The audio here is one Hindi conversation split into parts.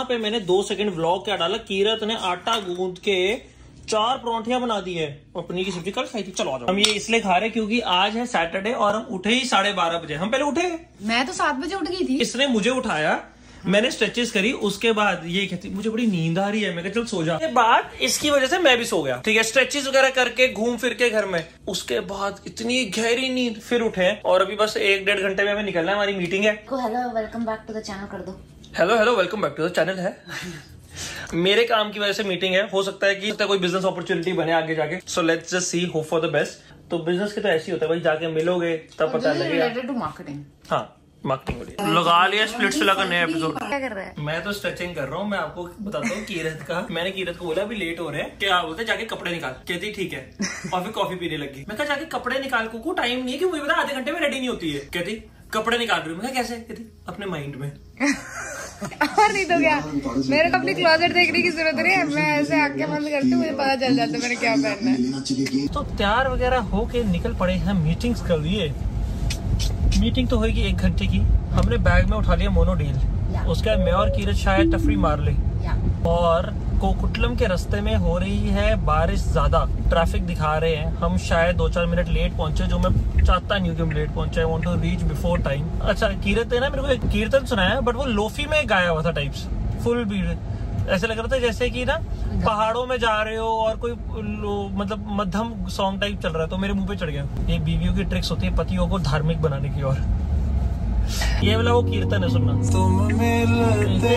पे मैंने 2 सेकंड व्लॉग क्या डाला, कीरत ने आटा गूंद के 4 परौंठियां बना दी है और पनीर की सब्जी कल खाई थी। चलो आ जाओ। हम ये इसलिए खा रहे क्योंकि आज है सैटरडे और हम उठे ही 12:30 बजे। हम पहले उठे, मैं तो 7 बजे उठ गई थी। इसने मुझे उठाया, मैंने स्ट्रेचेस करी, उसके बाद ये कहती मुझे बड़ी नींद आ रही है, मैं कहा चल सो जा। उसके बाद इसकी वजह से मैं भी सो गया, ठीक है, स्ट्रेचेस वगैरह करके घूम फिर के घर में। उसके बाद इतनी गहरी नींद, फिर उठे और अभी बस 1-1.5 घंटे में हमें निकलना है, हमारी मीटिंग है। Hello welcome back to the channel कर दो। Hello welcome back to the channel है। मेरे काम की वजह से मीटिंग है, हो सकता है कि कोई बिजनेस अपॉर्चुनिटी बने आगे जाके। So let's just see, hope for the best. तो बिजनेस के तो ऐसे ही होता है भाई, जाके मिलोगे तब पता लगेगा। Related to marketing. हाँ मार्केटिंग लगा लिया, स्प्लिट्स लगा नया एपिसोड। क्या कर रहा है? मैं तो स्ट्रेचिंग कर रहा हूँ। मैं आपको बताता हूँ कीरत का। मैंने कीरत को बोला अभी लेट हो रहे हैं, क्या बोलते जाके कपड़े निकाल। कहती ठीक है, और फिर कॉफी पीने लगी। मैं कहा जाके कपड़े निकाल, को टाइम नहीं है कि मुझे पता आधे घंटे में रेडी नहीं होती है। कहती कपड़े निकाल रही हूँ। मैं कैसे? कहती अपने माइंड में। और नहीं तो क्या, मेरे को अपनी क्लोजेट देखने की जरूरत नहीं है, मैं ऐसे आंखें बंद करती हूँ, मुझे पता चल जाता है मैंने क्या पहनना है। तो तैयार वगैरह होके निकल पड़े हैं मीटिंग्स कर लिए। मीटिंग तो होगी 1 घंटे की। हमने बैग में उठा लिया मोनो डील, उसके बाद मैं और कीरत शायद तफरी मार ले। और कोकुटलम के रास्ते में हो रही है बारिश ज्यादा, ट्रैफिक दिखा रहे हैं, हम शायद 2-4 मिनट लेट पहुंचे, जो मैं चाहता नहीं हूँ कि हम लेट पहुंचे। I want to reach before time. अच्छा कीरत ने ना मेरे को एक कीर्तन सुनाया, बट वो लोफी में गाया हुआ था टाइप्स, फुल भीड़। ऐसे लग रहा था जैसे कि ना पहाड़ों में जा रहे हो और कोई मतलब मध्यम सॉन्ग टाइप चल रहा है, तो मेरे मुंह पे चढ़ गया। ये बीवियों की ट्रिक्स होती है पतियों को धार्मिक बनाने की। और ये वाला वो कीर्तन है, सुनना। तुम मिलते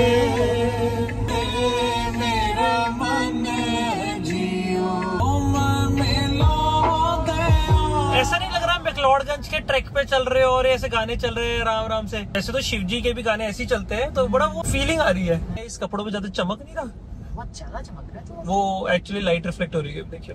मेरा मन जियो, ऐसा नहीं लग रहा मैक्लोडगंज के ट्रैक पे चल रहे हो और ऐसे गाने चल रहे हैं राम राम से। ऐसे तो शिव जी के भी गाने ऐसे ही चलते हैं, तो बड़ा वो फीलिंग आ रही है। इस कपड़ों पे ज्यादा चमक नहीं रहा, बहुत ज्यादा चमक रहा है। वो एक्चुअली लाइट रिफ्लेक्ट हो रही है, देखियो।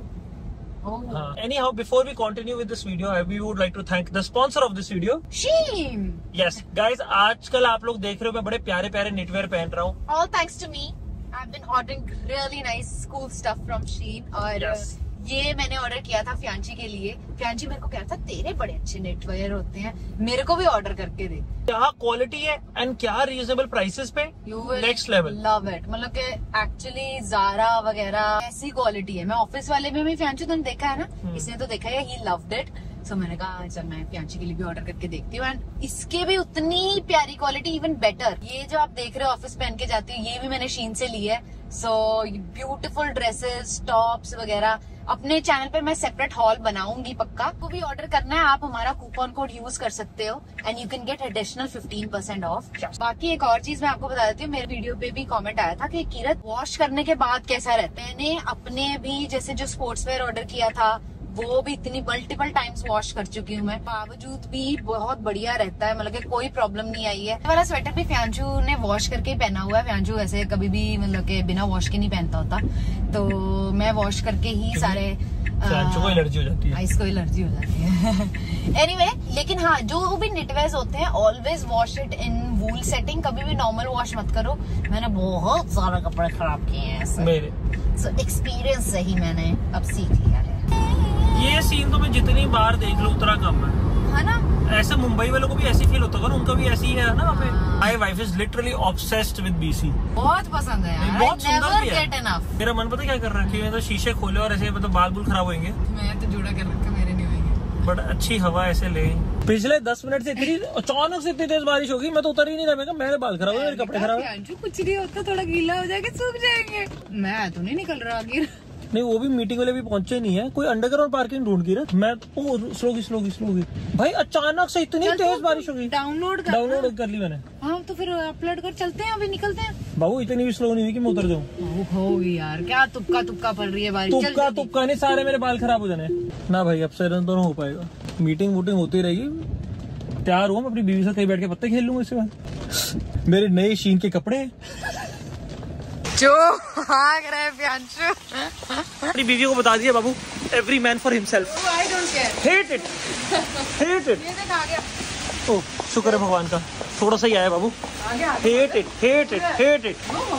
Anyhow, before we continue with this video, we would like to thank the sponsor of this video, Shein. Yes, guys, आजकल आप लोग देख रहे हो मैं बड़े प्यारे प्यारे निटवेयर पहन रहा हूँ। All thanks to me. I've been ordering really nice cool stuff from Shein. और ये मैंने ऑर्डर किया था फ्यांची के लिए। फ्यांची मेरे को कह रहा था तेरे बड़े अच्छे नेटवेयर होते हैं, मेरे को भी ऑर्डर करके दे। क्या क्वालिटी है एंड क्या रीजनेबल प्राइसेस पे, नेक्स्ट लेवल। Love it. मतलब कि एक्चुअली ज़ारा वगैरह ऐसी क्वालिटी है। मैं ऑफिस वाले में भी फ्यांची तुमने देखा है ना, इसने तो देखा है, ही लव्ड इट। सो मैंने कहा चल मैं फ्यांची के लिए भी ऑर्डर करके देखती हूँ। एंड इसके भी उतनी प्यारी क्वालिटी, इवन बेटर। ये जो आप देख रहे हो ऑफिस पहन के जाती हूँ, ये भी मैंने शीन से ली है। सो ब्यूटीफुल ड्रेसेस, टॉप्स वगैरह। अपने चैनल पे मैं सेपरेट हॉल बनाऊंगी पक्का। को भी ऑर्डर करना है, आप हमारा कूपन कोड यूज कर सकते हो and you can get additional 15% off. बाकी एक और चीज मैं आपको बता देती हूँ, मेरे वीडियो पे भी कमेंट आया था कि कीरत वॉश करने के बाद कैसा रहता है। मैंने अपने भी जैसे जो स्पोर्ट्स वेयर ऑर्डर किया था, वो भी इतनी मल्टीपल टाइम्स वॉश कर चुकी हूँ मैं, बावजूद भी बहुत बढ़िया रहता है। मतलब कि कोई प्रॉब्लम नहीं आई है। वाला स्वेटर भी फ्यांचू ने वॉश करके ही पहना हुआ है। फ्यांचू ऐसे कभी भी मतलब कि बिना वॉश के नहीं पहनता होता, तो मैं वॉश करके ही सारे। फ्यांचू को एलर्जी हो जाती है, इसको एलर्जी हो जाती है। एनीवे, लेकिन हाँ जो भी निटवेयर्स होते हैं always wash it in wool setting, कभी भी नॉर्मल वॉश मत करो। मैंने बहुत सारे कपड़े खराब किए हैं मेरे, सो एक्सपीरियंस से ही मैंने अब सीख लिया है। ये सीन तो मैं जितनी बार देख लूं उतना कम है ना। ऐसा मुंबई वालों को भी ऐसी फील होता होगा, उनका भी ऐसी ही है ना। My wife is literally obsessed with BC. बहुत पसंद है यार, बहुत सुंदर भी है। मेरा मन पता क्या कर रहा है कि तो शीशे खोले और ऐसे मतलब बाल बुल खराब होंगे, मैं तो जुड़ा कर रखा, मेरे नहीं होंगे। बट अच्छी हवा ऐसे ले। पिछले 10 मिनट से इतनी अचानक से इतनी तेज बारिश होगी, मैं तो उतर ही नहीं रहा। मेरे बाल खराब है, मेरे कपड़े खराब है। कुछ नहीं होता, थोड़ा गीला हो जाएगा, सूख जाएंगे। मैं तो नहीं निकल रहा आगे। नहीं, वो भी मीटिंग वाले भी पहुंचे नहीं है। कोई अंडरग्राउंड पार्किंग ढूंढ की रहा। मैं स्लोगी भाई अचानक से इतनी तेज बारिश होगी। डाउनलोड कर ली मैंने। हाँ तो फिर अपलोड कर चलते हैं, अभी निकलते हैं। बाबू इतनी भी स्लो नहीं हुई कि मैं उतर जाऊँ। हो यार, क्या तुक्का पड़ रही है बारिश। तुक्का नहीं, सारे मेरे बाल खराब हो जाने ना भाई। अब से तो हो पाएगा। मीटिंग वूटिंग होती रहेगी। तैयार हुआ, मैं अपनी बीवी से कहीं बैठ के पत्ते खेल लूंगा। इसके बाद मेरे नए शीन के कपड़े जो भाग रहे प्यांशु। अपनी बीवी को बता दिया बाबू, every man for himself. I don't care, hate it. ये देख आ गया। ओह शुक्र है भगवान का, थोड़ा सा ही आया बाबू। Hate it.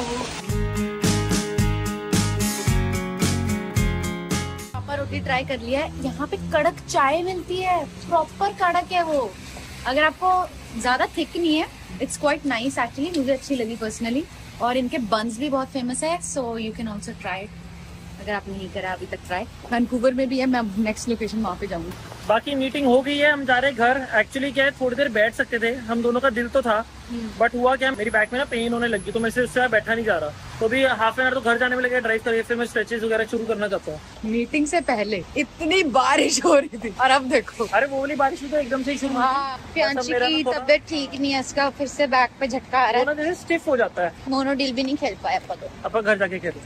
पापा रोटी ट्राई कर लिया है। यहाँ पे कड़क चाय मिलती है, प्रॉपर कड़क है वो। अगर आपको ज्यादा थिक नहीं है, इट्स क्वाइट नाइस एक्चुअली, मुझे अच्छी लगी पर्सनली। और इनके बन्स भी बहुत फेमस है, so you can also try अगर आप नहीं करा अभी तक ट्राई। वैंकूवर में भी है, मैं नेक्स्ट लोकेशन वहाँ पे जाऊंगी। बाकी मीटिंग हो गई है, हम जा रहे हैं घर। एक्चुअली क्या है, थोड़ी देर बैठ सकते थे, हम दोनों का दिल तो था, बट हुआ क्या, मेरी बैक में ना पेन होने लगी, तो मैं उससे बैठा नहीं जा रहा। तो भी हाफ एन आवर तो घर जाने में लगेगा ड्राइव करके, फिर मैं स्ट्रेचेस वगैरह शुरू करना चाहता हूँ। मीटिंग से पहले इतनी बारिश हो रही थी और अब देखो। अरे वो वाली बारिश तो एकदम से ही शुरू हुई। प्रियांशी की तबीयत ठीक नहीं है, इसका फिर से बैक पे झटका आ रहा है, स्टिफ हो जाता है। मोनोडील भी नहीं खेल पाया अपन घर जाके खेल।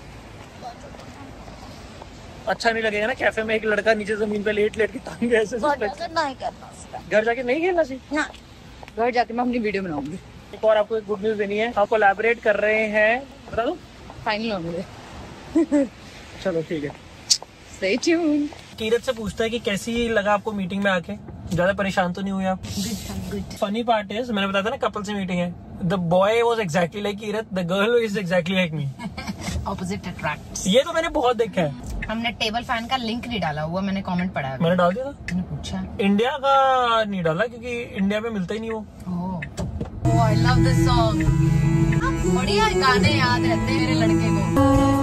अच्छा नहीं लगेगा ना कैफे में एक लड़का नीचे जमीन पे लेट के तंग ऐसे नहीं करना। घर जाके नहीं खेलना चाहिए। घर जाके मैं अपनी वीडियो बनाऊंगी। एक और आपको एक गुड न्यूज देनी है, हम कोलैबोरेट कर रहे हैं, बता दो फाइनल होंगे। चलो ठीक है, स्टे ट्यून। कीरत से पूछता है कि कैसी लगा आपको मीटिंग में आके, ज्यादा परेशान तो नहीं हुए आप? गुड। फनी पार्ट इज, मैंने बताया था ना कपल से मीटिंग है, the boy was exactly like Kirat, the girl is exactly like me. Opposite attracts. ये तो मैंने बहुत देखा है। हमने टेबल फैन का लिंक नहीं डाला हुआ, मैंने कमेंट पढ़ा है। मैंने डाल दिया था, मैंने पूछा। इंडिया का नहीं डाला क्योंकि इंडिया में मिलता ही नहीं वो। Oh, I love this song. बढ़िया गाने याद रहते हैं मेरे लड़के को।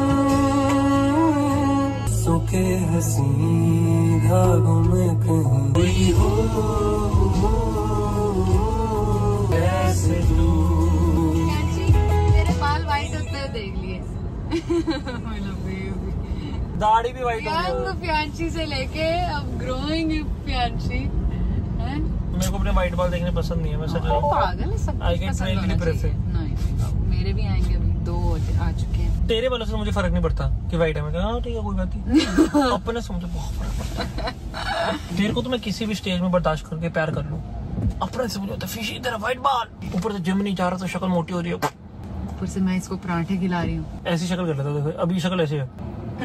सुखे हसी धागों में कहीं हो ऐसे तू। मेरे बाल वाइट होते हुए देख लिए। दाढ़ी भी वाइट हो गई। प्रियांशी से लेके अब ग्रोइंग प्रियांशी। मेरे को अपने वाइट बाल देखने पसंद नहीं है, मैं सच पागल है, सब I get really depressing। नहीं, मेरे भी आएंगे, अभी 2 आ चुके हैं। तेरे वालों से मुझे फर्क नहीं पड़ता कि वाइट है, मैं कहा ठीक है कोई बात नहीं। अपने से मुझे बहुत फर्क पड़ता है। तेरे को तो मैं किसी भी स्टेज में बर्दाश्त करके प्यार कर लूं, अपने से मुझे होता है फिशी तेरा वाइट बाल, ऊपर से जिम नहीं जा रहा तो शक्ल मोटी हो रही है, ऊपर से मैं इसको पराठे खिला रही हूँ। ऐसी शक्ल कर लेता देखो, अभी शक्ल ऐसी है।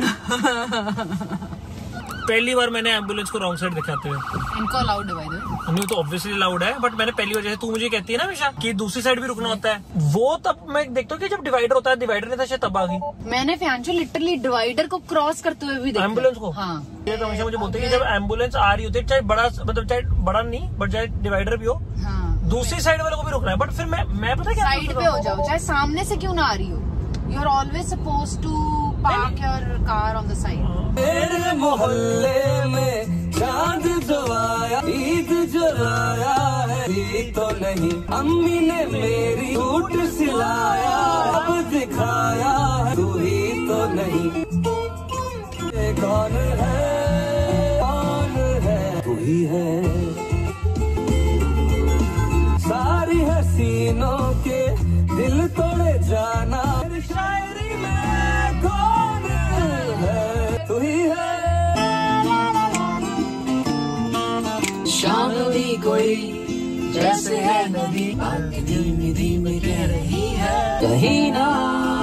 पहली बार मैंने एम्बुलेंस को रॉन्ग साइड दिखाते हुए। इनको अलाउड है भाई? नहीं तो ऑब्वियसली अलाउड है, बट मैंने पहली बार, जैसे तू मुझे कहती है ना हमेशा कि दूसरी साइड भी रुकना होता है, वो तब मैं देखता हूँ कि जब डिवाइडर होता है, डिवाइडर नहीं था शायद तब आ गई। मैंने फ्यांशु लिटरली डिवाइडर को क्रॉस करते हुए भी देखा एम्बुलेंस को। हाँ, ये तो हमेशा मुझे बोलते हैं कि जब एम्बुलेंस आ रही होती है, चाहे बड़ा, मतलब चाहे बड़ा नहीं बट चाहे डिवाइडर भी हो, हाँ, दूसरी साइड वाले को भी रुकना है। बट फिर मैं पता क्या साइड पे हो जाओ, चाहे सामने से क्यों ना आ रही हो, you are always supposed to park your car on the side. तेरे मोहल्ले में चांद जो आया, ईद जो आया है, ईद तो नहीं अम्मी ने मेरी सूट सिलाया, अब दिखाया है, तू ही तो नहीं। कौन है तू ही है, सारी हसीनों के दिल तोड़े जाना, शायरी में कौन है तू ही है। शाम भी कोई जैसे है नदी, धीमी धीमी कह रही है, कहीं ना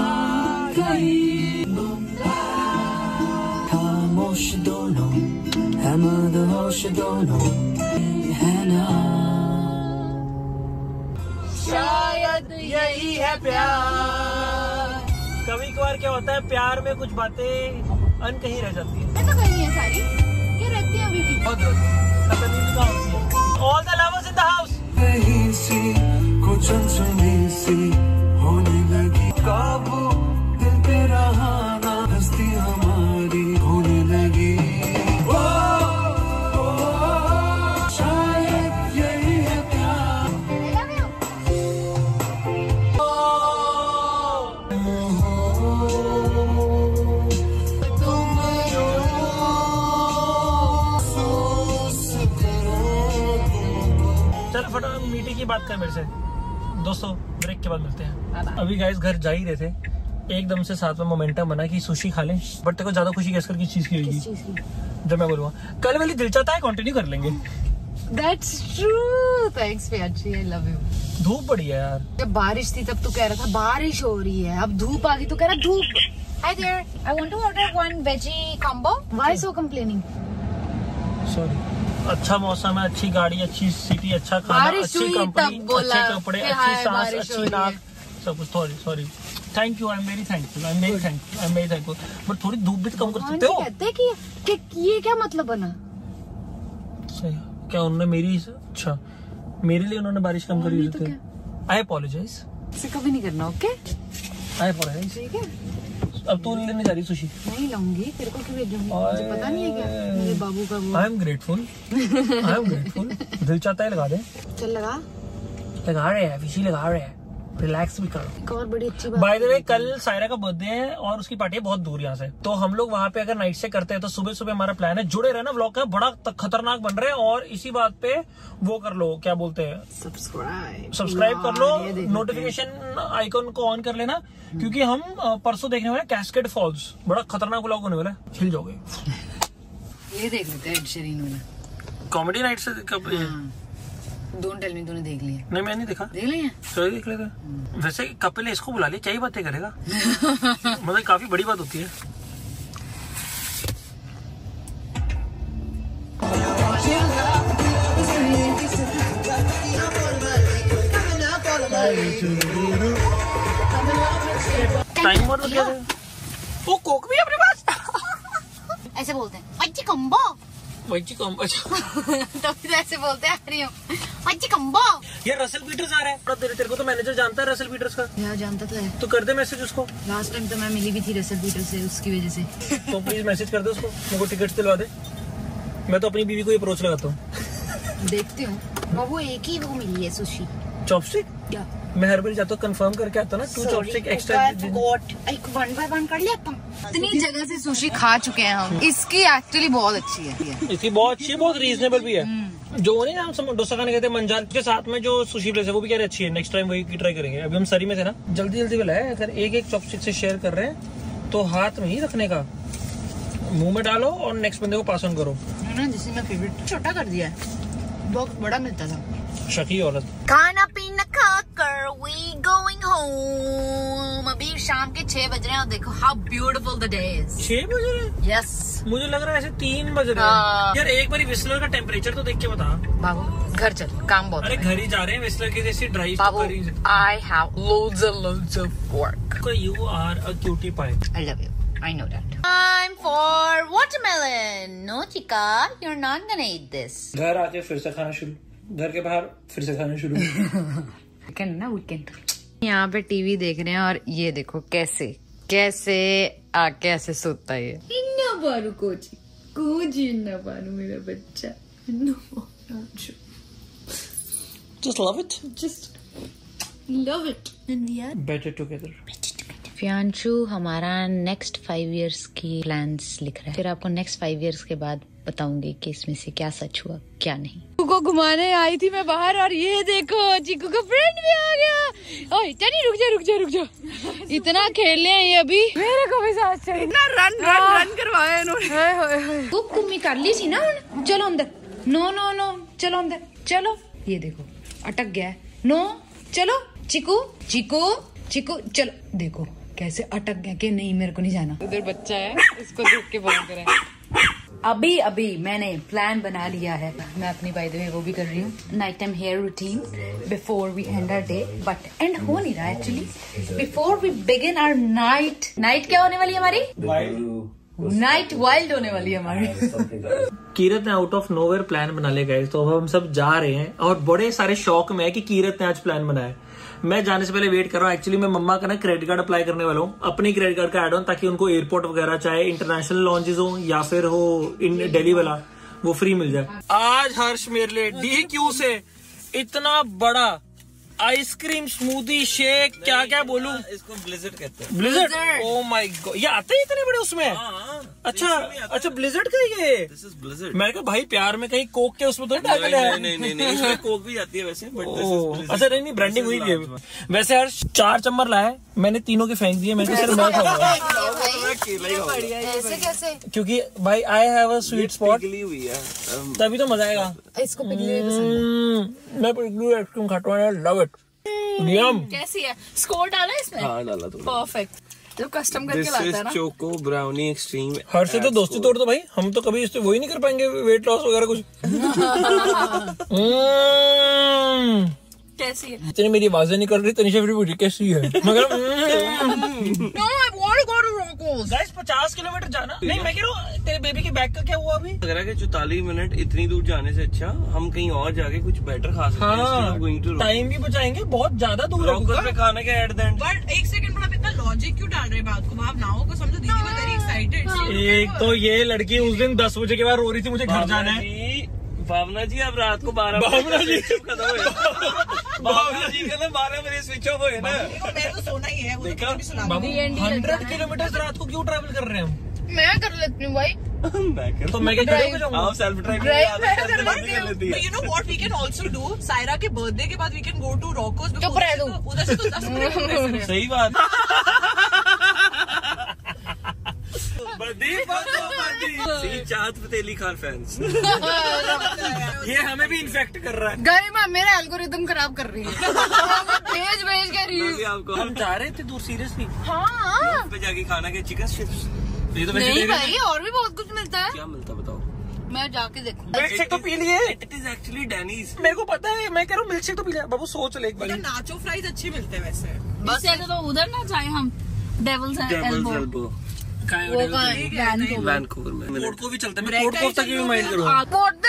कहीं खामोश दोनों है, मदहोश दोनों है ना, शायद यही है प्यार। कभी कभार क्या होता है, प्यार में कुछ बातें अनकही रह जाती है। ऐसा कहीं है सारी क्या रहती है अभी भी। All the lovers in the house। कहीं सी कुछ अनसुनी सी होने लगी, काबू दिल पे रहा ना, हस्ती हमारी होने लगी। ओ, शायद यही है प्यार। चल फटाफट मीटिंग की बात कर मेरे से। दोस्तों ब्रेक के बाद मिलते हैं। अभी गाइस घर जा ही रहे थे, एकदम से साथ में मोमेंटम बना कि सुशी खा लें, बट तेरे को ज्यादा खुशी कैसे किस चीज की होगी जब मैं बोलूँगा कल वाली दिल चाहता है कंटिन्यू कर लेंगे। That's true. Thanks Priyanshi, I love you. धूप पड़ी है यार। जब बारिश थी तब तू कह रहा था बारिश हो रही है, अब धूप आ गई तो कह रहा धूप। Hi there, I want to order one veggie combo. Why so complaining? Sorry, अच्छा मौसम है, अच्छी गाड़ी, अच्छी सिटी, अच्छा खाना, अच्छी कंपनी, अच्छे कपड़े, अच्छी सांस, अच्छी नाक, सब कुछ। Sorry, thank you, I am very thankful, but थोड़ी धूप भी तो कम कर सकते हो। कहते हैं कि ये क्या मतलब बना? सही, क्या उन्होंने अच्छा मेरे लिए उन्होंने बारिश कम करी होती है। I apologise. इसे कभी नहीं करना, ओके? आए पड़ा है। ठीक है, अब तू लेने जा रही सुशी? नहीं लाऊंगी, तेरे को क्यों भेजूंगी, मुझे पता नहीं है क्या मेरे बाबू का वो। आई एम ग्रेटफुल, दिल चाहता है लगा दे। चल लगा रहे हैं, फिशी लगा रहे हैं, रिलैक्स भी करो। एक और बड़ी अच्छी बात, बाय द वे कल सायरा का बर्थडे है और उसकी पार्टी है बहुत दूर यहाँ से, तो हम लोग वहाँ पे अगर नाइट से करते हैं तो सुबह सुबह हमारा प्लान है। जुड़े रहना व्लॉग का, बड़ा खतरनाक बन रहे हैं। और इसी बात पे वो कर लो, क्या बोलते हैं, सब्सक्राइब कर लो, नोटिफिकेशन आइकन को ऑन कर लेना, क्योंकि हम परसों देखने वाले कैस्केड फॉल्स, बड़ा खतरनाक व्लॉग होने वाला है, हिल जाओगे। ये देख लेते हैं एड शेरिन वाला कॉमेडी नाइट से कब? डोंट टेल मी तूने देख लिया? नहीं मैं नहीं देखा। देख लिया? सही देख लेते। वैसे कपिल इसको बुला लिया, क्या ही बातें करेगा। मतलब काफी बड़ी बात होती है। टाइम और क्या है? वो कोक भी है अपने पास। ऐसे बोलते हैं अच्छी कम्बो, अच्छा तो ऐसे बोलते हैं, आ रही हूँ अच्छी कम्बो। ये रसल पीटर्स आ रहा है। तेरे को तो मैनेजर जानता है रसल पीटर्स का? यार जानता तो है, तो कर दे मैसेज उसको। लास्ट टाइम तो मैं मिली भी थी रसल पीटर से, उसकी वजह से। तो प्लीज मैसेज कर दे उसको, मेरे को टिकट्स दिलवा दे। मैं तो अपनी बीवी को अप्रोच लगाता हूँ। देखती हूँ, वो एक ही वो मिली है सुशी चॉपस्टिक। क्या मैं हर बार जाता हूँ कंफर्म करके आता ना, 2 चॉपस्टिक एक्स्ट्रा। एक 1 by 1 कर लिया अपन। इतनी जगह से सुशी खा चुके हैं हम, इसकी एक्चुअली बहुत अच्छी है। इसकी बहुत अच्छी है, बहुत रीजनेबल भी है। जो नहीं हम डोसा खाने गए थे मंजार के साथ में, जो सुशी प्लेस है वो भी कह रहे अच्छी है, नेक्स्ट टाइम वही की ट्राई करेंगे। अभी हम सरी में थे ना, जल्दी जल्दी वाला है। अगर एक चॉपस्टिक से शेयर कर रहे हैं तो हाथ में ही रखने का, मुंह में डालो और नेक्स्ट बंदे को पास ऑन करो। जिससे मैं फेवरेट छोटा कर दिया है, बहुत बड़ा मिलता था। शकी औरत। खाना पीना खाकर we going home। अभी शाम के 6 बज रहे हैं और देखो how beautiful the day is। 6 बज रहे हैं? Yes। मुझे लग रहा है ऐसे 3 बज रहे हैं। यार एक बार विस्लर का टेम्परेचर तो देख के बता। बाबू घर चल, काम बहुत। अरे घर ही जा रहे हैं, विस्लर की जैसी ड्राइव बाबू कर रही। I have loads of work। You are a cutie pie। I love you, I know that। Time for watermelon। No chica, you're not gonna eat this। घर आके फिर से खाना शुरू, घर के बाहर फिर से खाना शुरू। वीकेंड ना, वीकेंड। यहाँ पे टीवी देख रहे हैं और ये देखो कैसे आके ऐसे सोता है। इन्ना बारू कोची इन्ना बारू मेरा बच्चा। Just love it। Just love it। And we are better together। Priyanshu हमारा नेक्स्ट 5 years की प्लान्स लिख रहा है, फिर आपको नेक्स्ट 5 years के बाद बताऊंगी कि इसमें से क्या सच हुआ क्या नहीं। चिकू को घुमाने आई थी मैं बाहर और ये देखो चिकू का फ्रेंड भी आ गया। ओए टनी रुक जा। इतना खेलने हैं ये अभी, मेरे को भी साथ चल। इतना रन करवाया इन्होंने। वो कुम्मी कर ली थी ना, चलो अंदर। नो चलो अंदर चलो। ये देखो अटक गया है। नो चलो चिकू चलो। देखो कैसे अटक गया कि नहीं मेरे को नहीं जाना। उधर बच्चा है, इसको देख के बोल कर अभी मैंने प्लान बना लिया है। मैं अपनी बाय द वे वो भी कर रही हूँ, night time hair routine before we end our day, but end हो नहीं रहा actually. Before we begin our night क्या होने वाली है हमारी? नाइट वाइल्ड होने वाली है हमारी। कीरत ने आउट ऑफ नोवेयर प्लान बना लिया गाइस, तो अब हम सब जा रहे हैं और बड़े सारे शौक में है कि कीरत ने आज प्लान बनाया। मैं जाने से पहले वेट कर रहा हूँ। एक्चुअली मैं मम्मा का ना क्रेडिट कार्ड अप्लाई करने वाला हूँ, अपनी क्रेडिट कार्ड का एड ऑन, ताकि उनको एयरपोर्ट वगैरह चाहे इंटरनेशनल लॉन्चेस हो या फिर हो इन दिल्ली वाला, वो फ्री मिल जाए। आज हर्ष मेरे लिए DQ से इतना बड़ा आइसक्रीम स्मूदी शेक, क्या बोलूं इसको, ब्लिज़र्ड कहते हैं। ब्लिज़र्ड, ओह माय गॉड, ये आते ही इतने बड़े उसमें। अच्छा ब्लिज़र्ड का ये। This is Blizzard. मैं कहा भाई प्यार में कहीं कोक के उसमें तो नहीं, इसमें कोक भी आती है वैसे, बट अच्छा नहीं ब्रांडिंग हुई भी है। वैसे हर 4 चम्मच लाया, मैंने तीनों के फेंक दिए। मैंने सिर्फ मैं खाऊंगा। कैसे? क्योंकि भाई I have a sweet spot, तभी तो मजा आएगा। इसको पिघली हुई पसंद है। मैं पिघली आइसक्रीम खाता हूँ, लव इट। कैसी है? स्कोर डाला इसमें? हाँ डाला तो परफेक्ट। जो कस्टम करके लाता है ना। Choco brownie extreme. हर से तो दोस्ती तोड़ दो भाई, हम तो कभी इससे वही नहीं कर पाएंगे, वेट लॉस वगैरह कुछ। कैसी है? तेरी मेरी आवाजें नहीं कर रही, तनिषा फिर पूछी कैसी है, मगर गाइस 50 किलोमीटर जाना नहीं। मैं कह रहा हूँ तेरे बेबी के बैग का क्या हुआ अभी? लग रहा है कि 44 मिनट इतनी दूर जाने से अच्छा हम कहीं और जाके कुछ बेटर खा सकते हैं। टाइम भी बचाएंगे, बहुत ज्यादा दूर है। खाना क्या एट द एंड। बट एक सेकंड, बड़ा इतना लॉजिक क्यों डाल रहे बात को? भावनाओं को समझो, दीदी वो वेरी एक्साइटेड। एक तो ये लड़की उस दिन 10 बजे के बाद रो रही थी मुझे घर जाना है। भावना जी अब रात को 12 भावना जी भावना जी का ना 12 बजे स्विच ऑफ हुए ना। मैं तो सोना ही है, वो तो भी सुना। बाबू 100 किलोमीटर रात को क्यों ट्रैवल कर रहे हैं हम? मैं कर लेती हूँ भाई। तो मैं क्या करूँगा? आप सेल्फ ड्राइव कर लेती But you know what we can also do? Saira के बर्थडे के बाद we can go to Rocco's। चुप रह तू। उधर से तो 10 मिनट। सही बात। चाहत फतेह खान फैंस। ये हमें भी इन्फेक्ट कर रहा है। गरिमा मेरा एल्गोरिदम खराब कर रही है। भेज के रील्स। आपको हम जा रहे थे दूर सीरियसली। हाँ पे जाके खाना के चिकन चिप्स। ये तो नहीं भाई, और भी बहुत कुछ मिलता है। क्या मिलता बताओ? मैं जाके देखूँ। मिल्क शेक तो पी लिए। It is actually Danny's. मेरे को पता है, मैं कह रहा हूँ मिल्क शेक तो पी लिया। बाबू सोच ले एक बार। नाचो फ्राइज अच्छे मिलते हैं वैसे। बस तो उधर ना जाए हम। Devil's elbow. वैनकूवर में। पोर्ट को भी चलते हैं। मैं पोर्ट को तक भी माइंड करूँगा।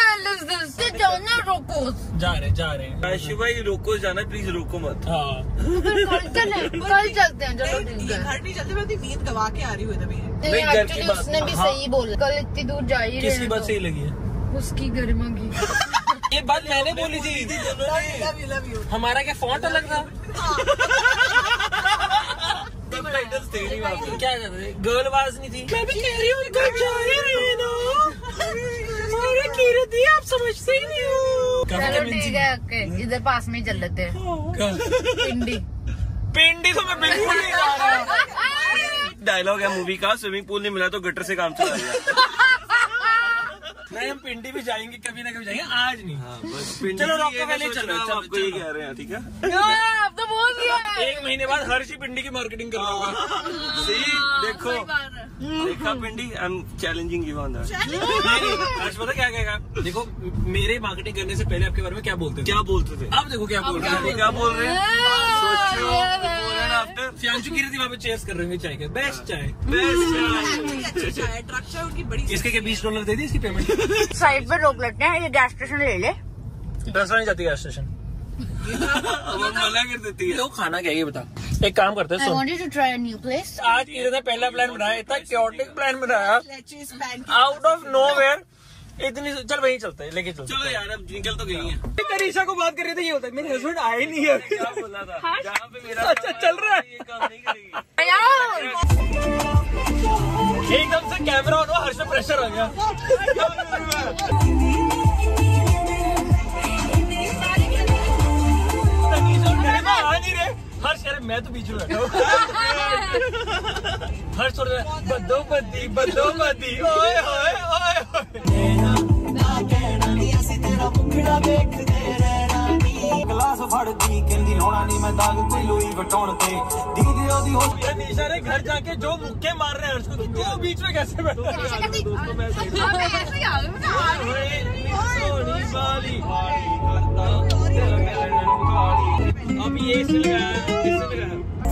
जा रहे हैं। शिव भाई रोको जाना, प्लीज रोको मत। हाँ कल चलते हैं। चलो ठीक है। घर नहीं चलते, मैं अपनी नींद गवा के आ रही हूँ अभी। नहीं, घर की बात। उसने भी सही बोला। कल इतनी दूर जा ही रहे किसकी बात सही लगी है? उसकी गरिमा की। ये बात मैंने बोली थी। हमारा क्या फॉन्ट अलग था? थे नहीं वहाँ पे। क्या कर रहे? गर्ल आवाज नहीं थी। मैं भी कह रही हूँ घर जा रहे ना। आप समझते ही नहीं हो। चलो ठीक है, ओके। इधर पास में ही चल लेते हैं। पिंडी तो मैं बिल्कुल नहीं जा रहा। डायलॉग है मूवी का, स्विमिंग पूल नहीं मिला तो गटर से काम चला लिया। नहीं, हम पिंडी भी जाएंगे, कभी ना कभी जाएंगे, आज नहीं। हाँ, बस चलो रॉको वैली चलो। आपको ये कह रहे हैं, ठीक है? अब तो बोल दिया। 1 महीने बाद हर चीज पिंडी की मार्केटिंग कर रहा होगा। See, देखो देखा Pindi, I am challenging you on that. आज पता क्या कहेगा? देखो मेरे मार्केटिंग करने से पहले आपके बारे में क्या बोलते थे? क्या बोलते थे? अब देखो क्या बोल रहे हैं। क्या बोल रहे हैं? आफ्टर फ्यांचू की रही वहाँ पे चेस कर रहे होंगे चाय के। बेस्ट चाय। अच्छी चाय है, ट्रक चाय उनकी बड़ी। इसके के $20 दे दी इसकी पेमेंट। साइड पे रोक लेते हैं। ये गैस स्टेशन ले ले। दस नहीं जाती गैस स्टेशन। मना कर देती है। तो खाना क्या है ये बता। एक काम करते हैं, I soon. want you to try a new place. आज इधर से पहला प्लान बनाया, इतना क्योटिक प्लान बनाया, Lettuce, pancake। Out of nowhere. इतनी चल वहीं चलते हैं, लेके चलते हैं। चलो यार, अब निकल तो गई है। करीशा को बात कर रहे थे, ये होता है मेरे हस्बैंड आए नहीं है। क्या बोला था? जहाँ पे मेरा अच्छा चल रहा है। ये काम नहीं करेगी। एकदम से कैमरा ऑन हुआ, हर्ष पे प्रेशर आ गया। आ नहीं रहे हर्ष, अरे मैं तो बीच में बैठा हूँ। हर्ष छोड़ रहा है, बद्दो-बद्दी, ओए ओए ओए। ग्लास फड़ती कहती होना नहीं मैं दाग ते लुई बटोण ते दीदी ओदी हो। निशा ने घर जाके जो मुक्के मार रहे हैं हर्ष को, तो बीच में कैसे बैठा? अब ये सिल गया।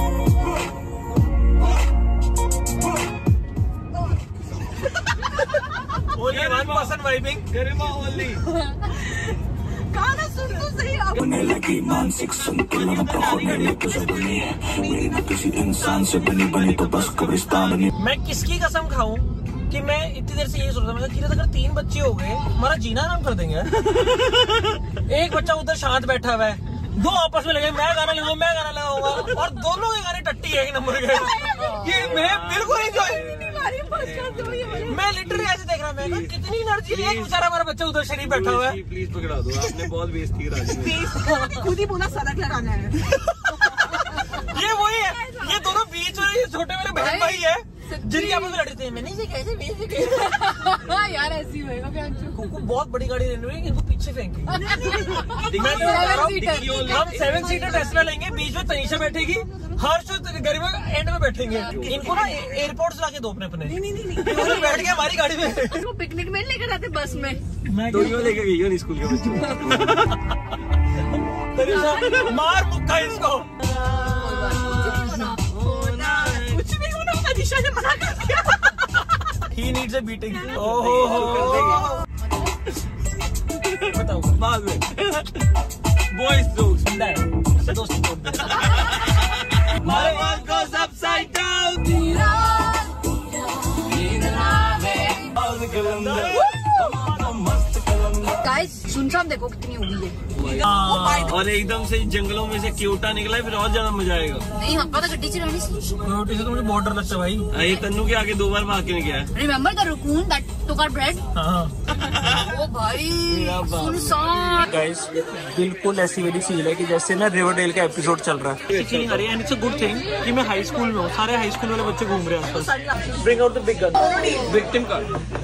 Only 1% vibing. गरिमा ओनली। गाना सुन तो सही। बनने लगी मानसिक संतुलन होने तुझे बनी है मेरी न किसी इंसान से बनी तो बस कब्रिस्तान नहीं। मैं किसकी कसम खाऊं कि मैं इतनी देर से यही सोच रहा था कि अगर 3 बच्चे हो गए हमारा जीना आराम कर देंगे। एक बच्चा उधर शांत बैठा हुआ है, 2 आपस में लगे मैं गाना लगाऊंगा और दोनों के गाने टट्टी है 1 नंबर के। ये मैं बिल्कुल नहीं, मैं लिटरली ऐसे देख रहा हूँ, मैं कितनी एनर्जी है। एक बेचारा हमारा बच्चा उधर शरीफ बैठा हुआ है। प्लीज पकड़ा दो, आपने बहुत बेइज्जती करा दी। खुद ही बोला सड़क लगाना है। ये वही है, ये दोनों बीच में, ये छोटे वाले बहन भाई है जिनकी आपस में लड़ते हैं। मैंने यार ऐसी होएगा क्या? कुकू बहुत बड़ी गाड़ी लेनी है, इनको पीछे फेंकी। हम 7 सीटर टेस्ला लेंगे, बीच में तनीषा बैठेगी, हर्ष गरिमा एंड में बैठेंगे। इनको ना एयरपोर्ट से लाके दो अपने नहीं बैठ गए हमारी गाड़ी में। पिकनिक में लेकर जाते बस में। तो यूँ लेके गई हो स्कूल के बच्चों। तनीषा मार मुक्का इसको। कुछ नहीं होना, तनीषा ने मना कर दिया। He needs a beating. ओहो बताओ बाद में बॉयज जोक्स दोस्ती My world goes upside down. Guys सुनसान देखो कितनी उगी है। और एकदम से जंगलों में से क्यूटा निकला है, फिर और ज्यादा मजा आएगा। नहीं हम तो गड्डी चलानी सी। रोटी से तो मुझे बहुत डर लगता है भाई। ये तन्नू के आगे 2 बार भाग के गया है। Remember the raccoon that took our bread. ओ भाई सुनसान। गाइस बिल्कुल ऐसी वाली फील है कि जैसे ना रिवरडेल का एपिसोड चल रहा है। And it's a good thing कि मैं हाई स्कूल में हूँ, सारे हाई स्कूल वाले बच्चे घूम रहे हैं आसपास। Bring out the big gun. Victim card.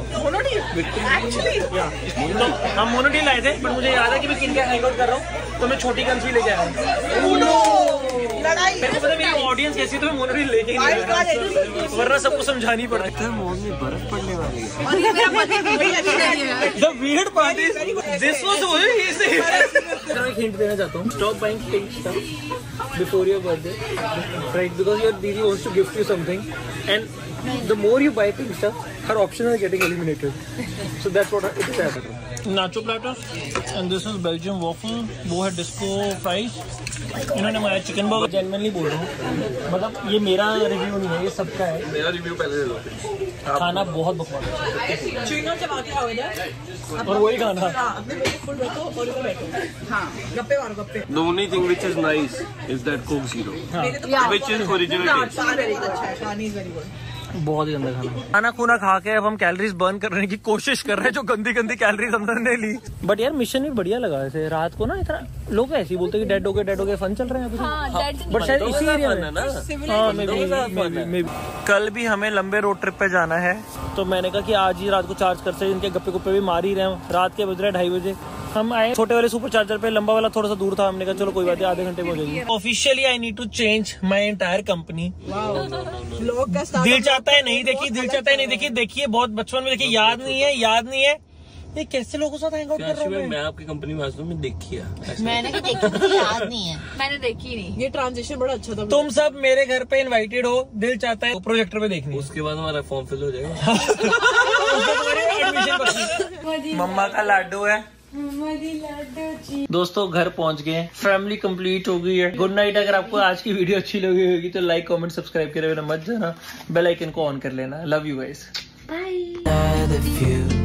हम मोनोडील आए थे, पर मुझे याद है कि मैं किन का हैंग आउट कर रहा हूँ, तो मैं छोटी गन से लेके आया हूँ। मेरे को पता मेरी ऑडियंस कैसी, तो मैं मोनोडील लेके ही नहीं आया, वरना सबको समझानी पड़ रहा है। मोन में बर्फ पड़ने वाली है। और ये मेरा पति भी अच्छी है। The weird part is this was only easy. मैं एक hint देना चाहता हूँ. Stop buying pink stuff before your birthday, right? Because your didi wants to gift you something, and the more you buy pink stuff, her options are getting eliminated. So that's what it is happening. Nacho platter, and this is Belgian waffle. वो है disco fries. इन्होंने हमारा चिकन बर्गर। जेन्युइनली बोल रहा हूँ, मतलब ये मेरा रिव्यू नहीं है, ये सबका है। मेरा रिव्यू पहले दे दो। खाना बहुत बकवास है। च्युइंगम चबा के आओ इधर और वही खाना। अपने फुल बैठो और इधर बैठो। हाँ गप्पे मारो गप्पे। The only thing which is nice is that Coke Zero, which is original taste. Very अच्छा है, शानी इज वेरी गुड। बहुत ही गंदा खाना खूना खा के अब हम कैलोरीज बर्न करने की कोशिश कर रहे हैं, जो गंदी गंदी कैलोरीज अंदर ने ली। बट यार मिशन भी बढ़िया लगा ऐसे रात को ना, इतना लोग ऐसे ही बोलते हैं कि डेड हो गए फन चल रहे हैं। बट शायद इसी एरिया में। हाँ, कल भी हमें लंबे रोड ट्रिप पे जाना है, तो मैंने कहा कि आज ही रात को चार्ज कर से इनके गप्पे गुप्पे भी मार ही रहे हैं। रात के बज रहे 2:30 बजे। हम आए छोटे वाले सुपर चार्जर पे, लंबा वाला थोड़ा सा दूर था। हमने कहा चलो कोई बात नहीं, आधे घंटे में हो जाएगी। Officially I need to change my entire company. दिल चाहता है नहीं देखी, दिल चाहता है नहीं देखी, देखिए बहुत बचपन में देखिए, याद नहीं है। ये कैसे लोगों के साथ हैंग आउट कर रहा हूँ मैं आपकी कंपनी में में देखी है। मैंने भी देखी थी, याद नहीं है। मैंने देखी नहीं। ये ट्रांजिशन बड़ा अच्छा था। तुम सब मेरे घर पे इनवाइटेड हो, दिल चाहता है प्रोजेक्टर पे देखनी। उसके बाद हमारा फॉर्म फिल हो जाएगा। मम्मा का लाडू है। दोस्तों घर पहुंच गए, फैमिली कंप्लीट हो गई है। Good night. अगर आपको आज की वीडियो अच्छी लगी होगी तो लाइक कमेंट सब्सक्राइब करे बिना मत जाना, बेल आइकन को ऑन कर लेना। Love you guys, bye.